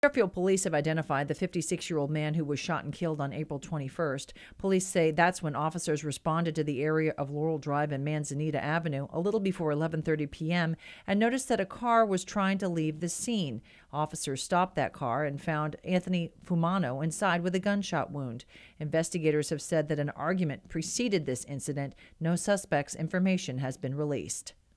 Fairfield police have identified the 56-year-old man who was shot and killed on April 21st. Police say that's when officers responded to the area of Laurel Drive and Manzanita Avenue a little before 11:30 p.m. and noticed that a car was trying to leave the scene. Officers stopped that car and found Anthony Fumano inside with a gunshot wound. Investigators have said that an argument preceded this incident. No suspect's information has been released.